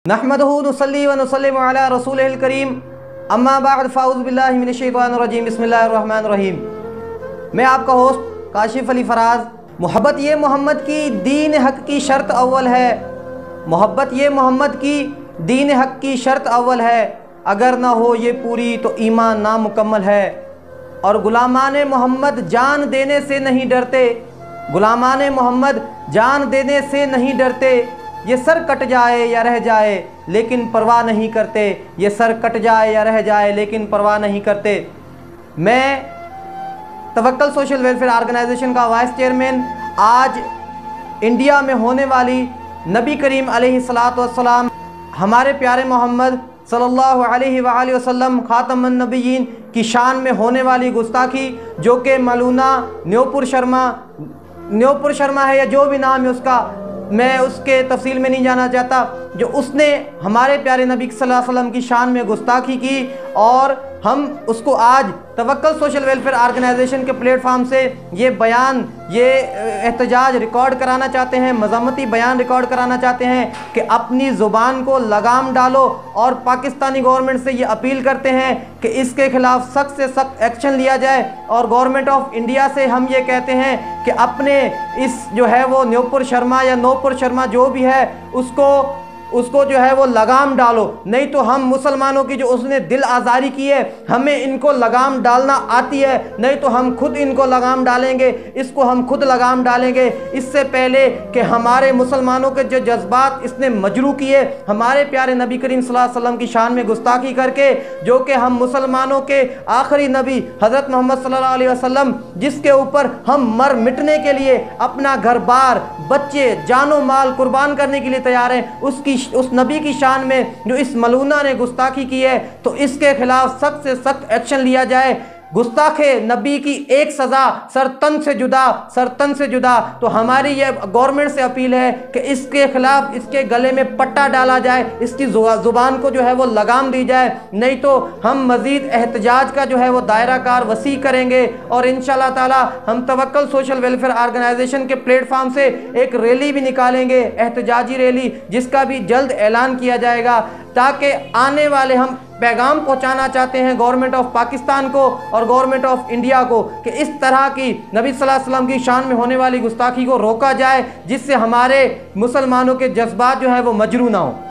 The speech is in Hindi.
नहमदुहु नुसल्ली व नुसल्लिमु अला रसूलिहिल करीम अम्मा बाद फ़ाउज़ु बिल्लाहि मिनश शैतानिर रजीम बिस्मिल्लाहिर रहमानिर रहीम। मैं आपका होस्ट काशिफ अली फराज। मोहब्बत ये मोहम्मद की दीन हक़ की शर्त अव्वल है। मोहब्बत ये मोहम्मद की दीन हक़ की शर्त अव्वल है। अगर ना हो ये पूरी तो ईमान नामुकम्मल है। और गुलामान मोहम्मद जान देने से नहीं डरते, गुलामान मोहम्मद जान देने से नहीं डरते। ये सर कट जाए या रह जाए लेकिन परवाह नहीं करते। ये सर कट जाए या रह जाए लेकिन परवाह नहीं करते। मैं तवक्कल सोशल वेलफेयर ऑर्गेनाइजेशन का वाइस चेयरमैन आज इंडिया में होने वाली नबी करीम अलैहिस्सलातु वस्सलाम हमारे प्यारे मोहम्मद सल्लल्लाहु अलैहि वसल्लम खातमुन नबिय्यीन की शान में होने वाली गुस्ताखी, जो कि मलूना न्योपुर शर्मा है या जो भी नाम है उसका, मैं उसके तफसील में नहीं जाना चाहता, जो उसने हमारे प्यारे नबी सल्लल्लाहु अलैहि वसल्लम की शान में गुस्ताखी की। और हम उसको आज तवक्कल सोशल वेलफेयर ऑर्गेनाइजेशन के प्लेटफार्म से ये बयान, ये एहतजाज रिकॉर्ड कराना चाहते हैं, मज़म्मती बयान रिकॉर्ड कराना चाहते हैं कि अपनी ज़ुबान को लगाम डालो। और पाकिस्तानी गवर्नमेंट से ये अपील करते हैं कि इसके ख़िलाफ़ सख्त से सख्त एक्शन लिया जाए। और गवर्नमेंट ऑफ इंडिया से हम ये कहते हैं कि अपने इस जो है वो न्योपुर शर्मा या नोपुर शर्मा जो भी है उसको जो है वो लगाम डालो। नहीं तो हम मुसलमानों की जो उसने दिल आज़ारी की है, हमें इनको लगाम डालना आती है, नहीं तो हम खुद इनको लगाम डालेंगे, इसको हम खुद लगाम डालेंगे। इससे पहले कि हमारे मुसलमानों के जो जज्बात इसने मजरू किए हमारे प्यारे नबी करीम सल्लल्लाहु अलैहि वसल्लम की शान में गुस्ताखी करके, जो कि हम मुसलमानों के आखिरी नबी हज़रत मोहम्मद सल्लल्लाहु अलैहि वसल्लम, जिसके ऊपर हम मर मिटने के लिए अपना घर बार, बच्चे, जानो माल कुर्बान करने के लिए तैयार हैं, उस नबी की शान में जो इस मलूना ने गुस्ताखी की है, तो इसके खिलाफ सख्त से सख्त एक्शन लिया जाए। गुस्ताखे नबी की एक सज़ा सरतन से जुदा। तो हमारी ये गवर्नमेंट से अपील है कि इसके खिलाफ इसके गले में पट्टा डाला जाए, इसकी ज़ुबान को जो है वो लगाम दी जाए, नहीं तो हम मज़ीद एहतजाज का जो है वो दायरा कार वसी करेंगे। और इंशाअल्लाह ताला हम तवक्कल सोशल वेलफेयर ऑर्गेनाइजेशन के प्लेटफार्म से एक रैली भी निकालेंगे, एहतजाजी रैली, जिसका भी जल्द ऐलान किया जाएगा, ताकि आने वाले हम पैगाम पहुंचाना चाहते हैं गवर्नमेंट ऑफ पाकिस्तान को और गवर्नमेंट ऑफ इंडिया को कि इस तरह की नबी सल्लल्लाहु अलैहि वसल्लम की शान में होने वाली गुस्ताखी को रोका जाए, जिससे हमारे मुसलमानों के जज्बात जो है वो मजरू ना हो।